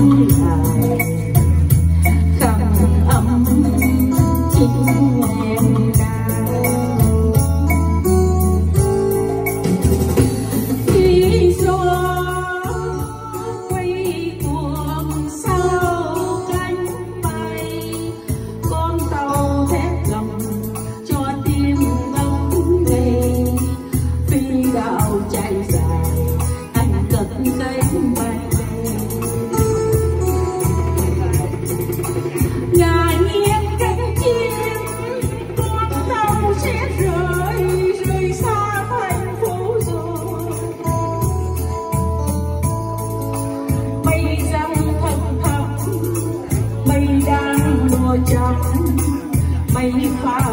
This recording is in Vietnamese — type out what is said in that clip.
lại khăn ấm chính em đau. Khi gió quay cuồng sau cánh bay, con tàu thép lòng cho tim ngóng về phi đạo chạy dài anh cất cánh bay. Ngài nghiêng cánh chim con tàu sẽ rời xa thành phố rồi. Mây răng thầm thầm mây đang mùa trắng mây phá